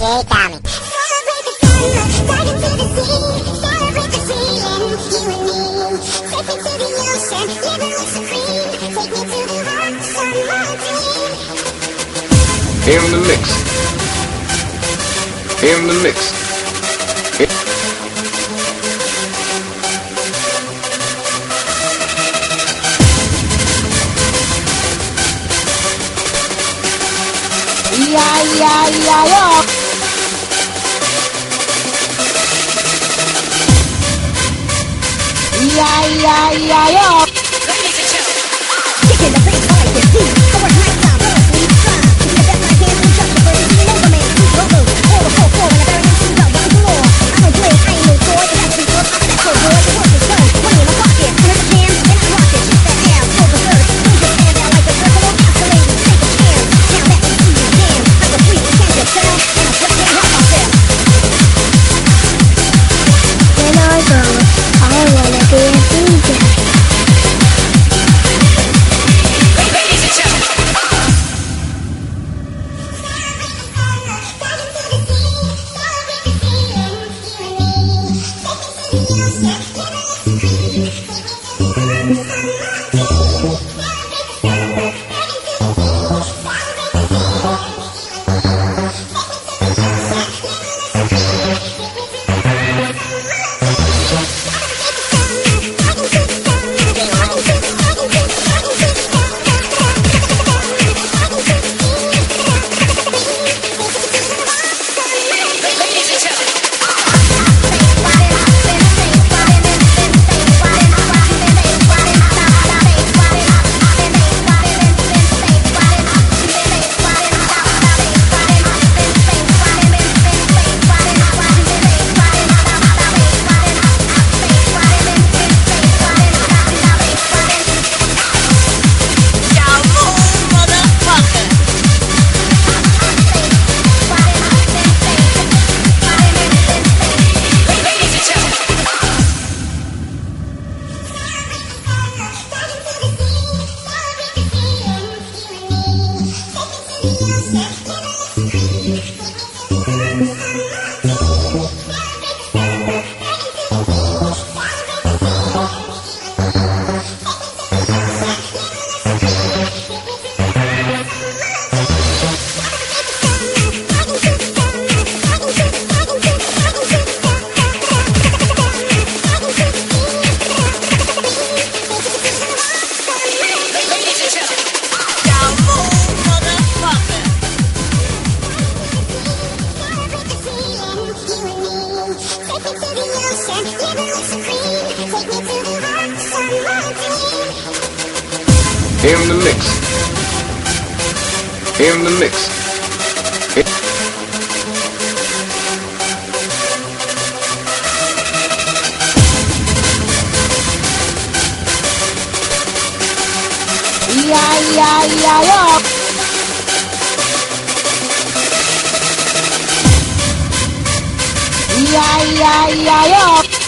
DJ Tommy. In the mix. In the mix. Yo. Yo. Kicking the bass like this beat. I work nights out, but also each time. To be the best I can, and just the bird. You know the man, who's low. All the 4-4 and the very MC's up, one galore. I don't play, I ain't no toy. It has to be good, I set so boy. The work is done, money in my pocket. I heard the jam, and I rock it. Shoot that down, pull the third. Things that stand out like a circle of oscillating. Take a chance, now that MC is jam. Like a freak, can't you tell? And I sweat can't help myself. When I grow up, I wanna be a DJ. In the mix. In the mix. Yo.